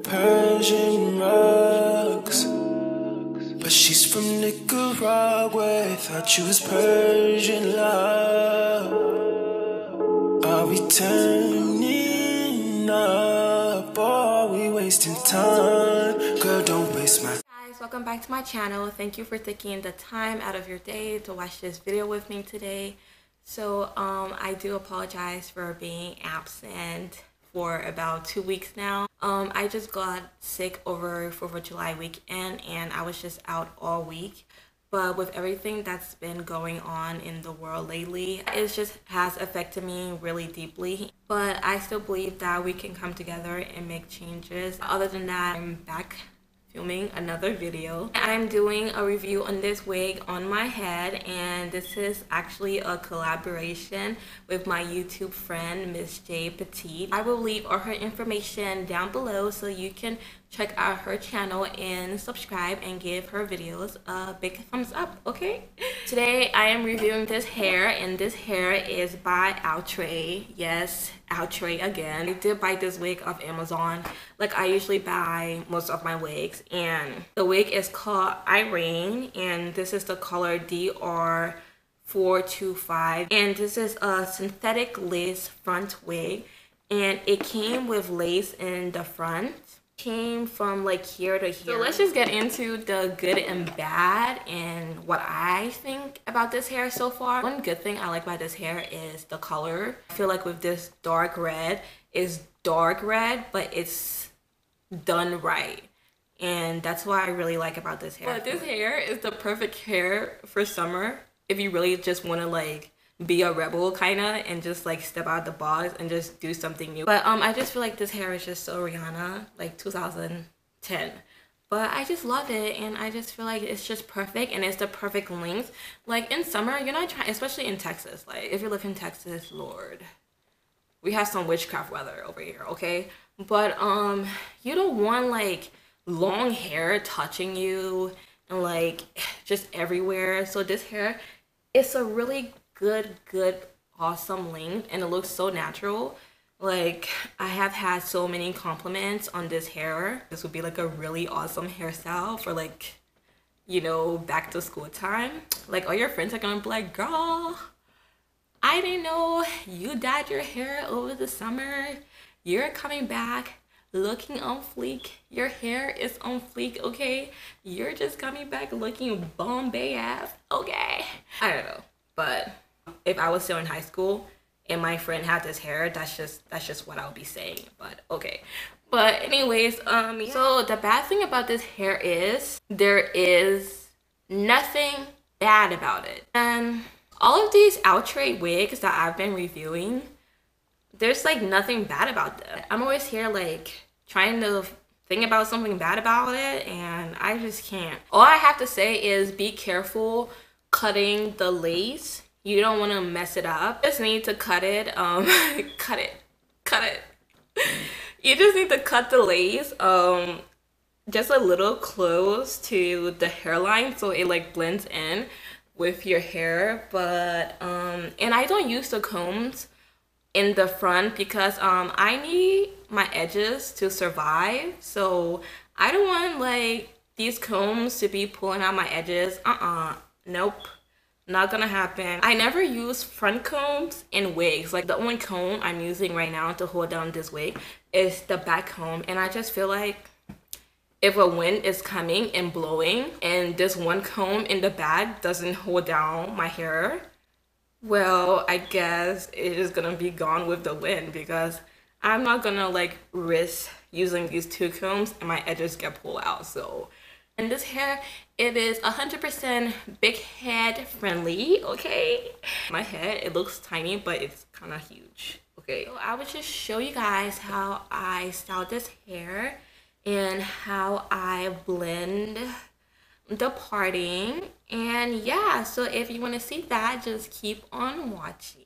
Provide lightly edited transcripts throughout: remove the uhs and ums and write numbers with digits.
Persian rugs, but she's from Nicaragua. Thought you was Persian love. Are we turning up? Or are we wasting time? Girl, don't waste my Guys, welcome back to my channel. Thank you for taking the time out of your day to watch this video with me today. So I do apologize for being absent for about 2 weeks now. I just got sick over 4th of July weekend and I was just out all week. But with everything that's been going on in the world lately, it just has affected me really deeply. But I still believe that we can come together and make changes. Other than that, I'm back filming another video. I'm doing a review on this wig on my head, and this is actually a collaboration with my YouTube friend Miss J Petite. I will leave all her information down below so you can check out her channel and subscribe and give her videos a big thumbs up, okay? Today I am reviewing this hair, and this hair is by Outre. Yes, Outre again. I did buy this wig off Amazon, like I usually buy most of my wigs, and the wig is called Irene, and this is the color DR425, and this is a synthetic lace front wig, and it came with lace in the front. Came from like here to here. So let's just get into the good and bad and what I think about this hair so far. One good thing I like about this hair is the color. I feel like with this dark red, it's dark red, but it's done right. And that's what I really like about this hair. But this hair is the perfect hair for summer if you really just want to like be a rebel kind of and just like step out of the box and just do something new. But I just feel like this hair is just so Rihanna, like 2010. But I just love it, and I just feel like it's just perfect, and it's the perfect length. Like in summer, you're not trying, especially in Texas. Like if you live in Texas, Lord, we have some witchcraft weather over here, okay? But you don't want like long hair touching you and like just everywhere. So this hair, it's a really good awesome length, and it looks so natural. Like I have had so many compliments on this hair. This would be like a really awesome hairstyle for like, you know, back to school time. Like all your friends are gonna be like, girl, I didn't know you dyed your hair over the summer. You're coming back looking on fleek. Your hair is on fleek, okay? You're just coming back looking Bombay ass, okay? I don't know, but if I was still in high school and my friend had this hair, that's just what I would be saying. But okay. But anyways, yeah. So the bad thing about this hair is there is nothing bad about it. And all of these Outre wigs that I've been reviewing, there's like nothing bad about them. I'm always here like trying to think about something bad about it, and I just can't. All I have to say is be careful cutting the lace. You don't want to mess it up. You just need to cut it, cut it. You just need to cut the lace just a little close to the hairline so it like blends in with your hair. But and I don't use the combs in the front because I need my edges to survive. So I don't want like these combs to be pulling out my edges. Nope. Not gonna happen. I never use front combs in wigs. Like the only comb I'm using right now to hold down this wig is the back comb, and I just feel like if a wind is coming and blowing and this one comb in the back doesn't hold down my hair, well, I guess it is gonna be gone with the wind, because I'm not gonna like risk using these two combs and my edges get pulled out. So, and this hair, it is 100% big head friendly, okay? My head, it looks tiny, but it's kind of huge, okay? So I would just show you guys how I style this hair and how I blend the parting. And yeah, so if you want to see that, just keep on watching.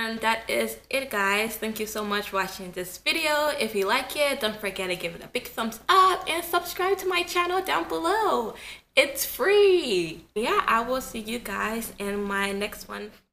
And that is it, guys. Thank you so much for watching this video. If you like it, don't forget to give it a big thumbs up and subscribe to my channel down below. It's free. Yeah, I will see you guys in my next one.